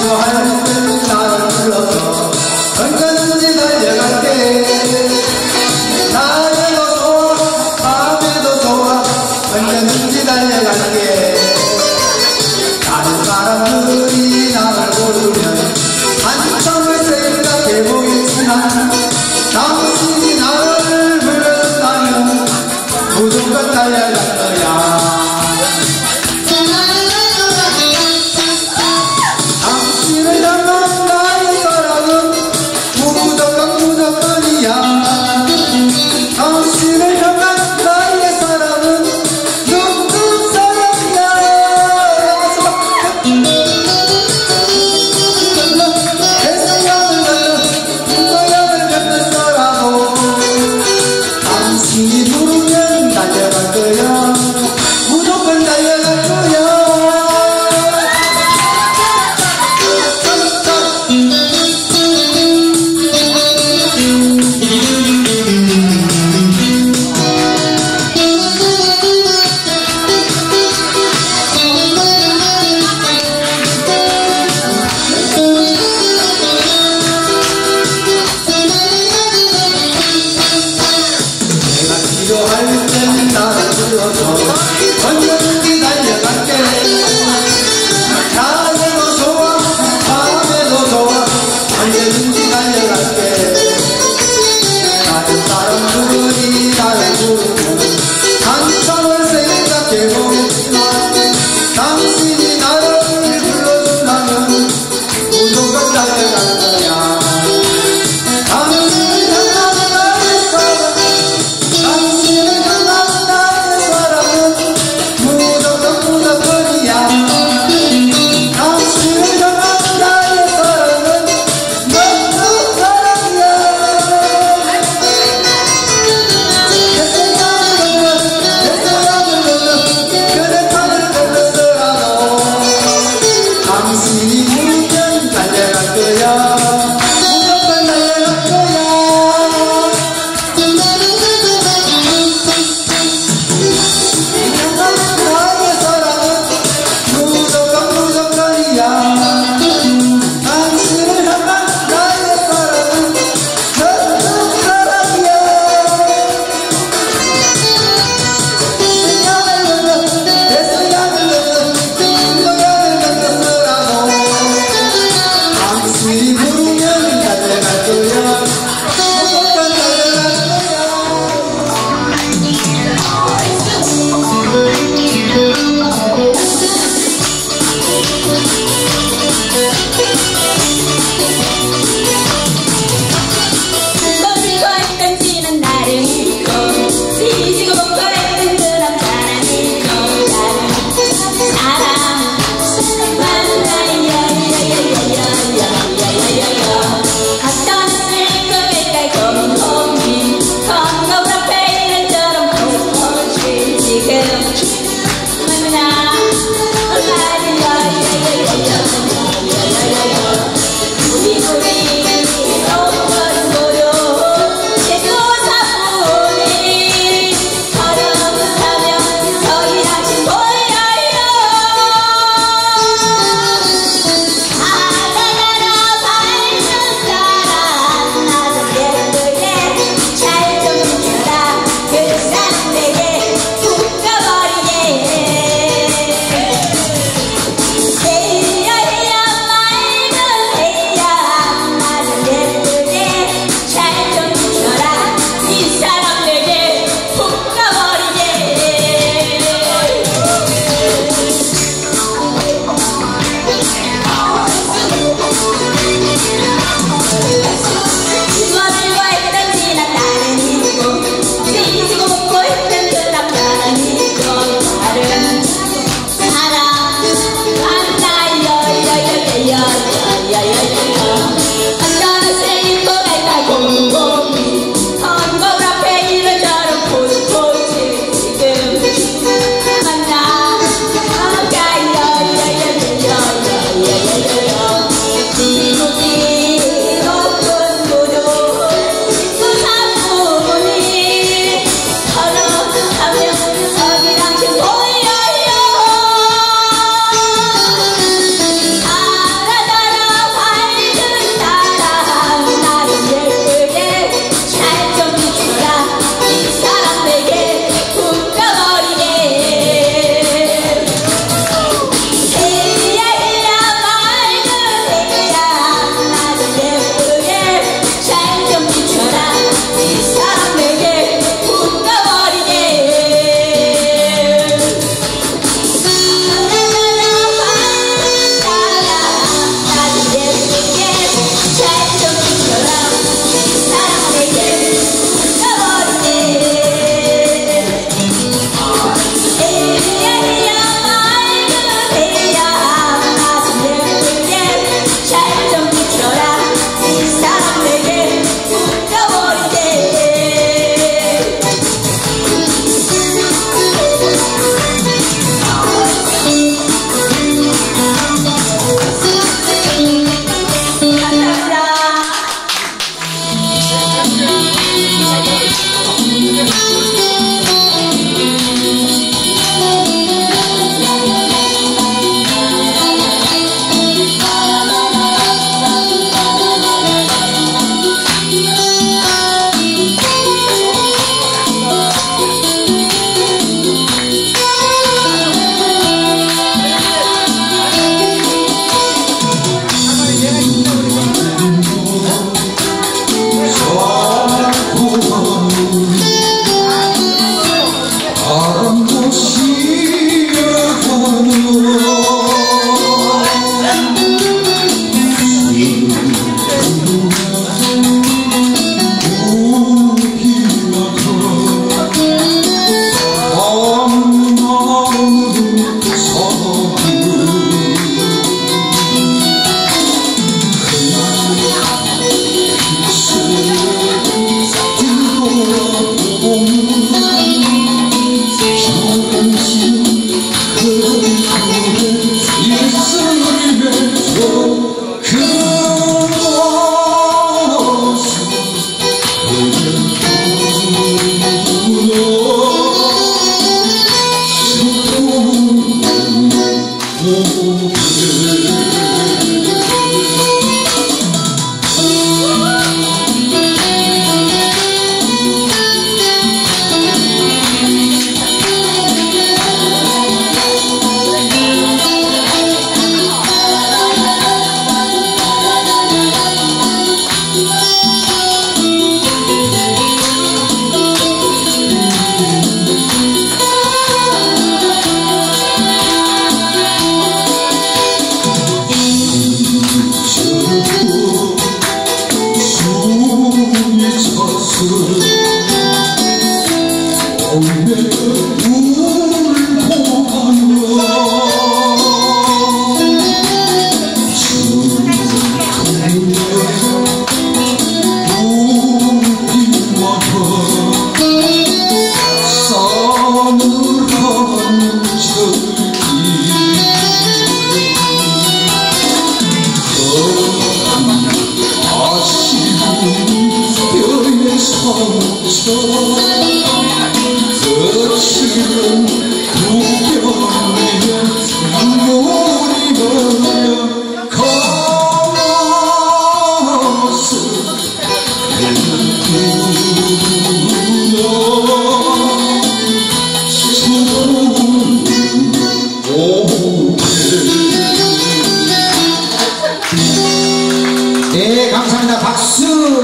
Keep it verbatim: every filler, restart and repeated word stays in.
필요할 때 나를 불러서 언제든지 달려갈게. 낮에도 좋아 밤에도 좋아 언제든지 달려갈게. 다른 사람들이 나를 부르면 한참을 생각해보겠지만 당신이 나를 불러준다면 무조건 달려갈 거야. 당신을 향한 나의 사랑은 무조건 무조건이야. 당신을 향한 나의 사랑은 눈뜬 사랑이야. 대서양을 건너 동서양을 건너서라도 당신이 부르면 달려갈 거야. 무조건 달려갈 거야. 필요할 땐 나를 불러서 언제든지 달려갈게. 낮에도 좋아 밤에도 좋아 언제든지 달려갈게. 다른 사람들이 나를 부르고 한참을 생각해보겠지만 당신이 나를 불러준다면 무조건 달려갈 거야. 당신을 향한 나의 사랑 당신을 향한 나의 사랑은 무조건 무조건이야. 당신을 향한 나의 사랑은 너무 사랑이야. 대서양을 건너 그대탄을 건너서라도 당신이 부르면 달려갈 거야. 무조건 달려갈 거야. 나의 사랑은 무조건 무조건이야. 당신을 향한 나의 사랑은 전부 사랑이야. 대서양을 건너 대서양을 건너 동서양을 건너서라도 잘 좀 비춰라 이 사람 내게 묶여버리게. 거칠은 구경이며 눈물이 흘려 가슴 네, 감사합니다. 박수.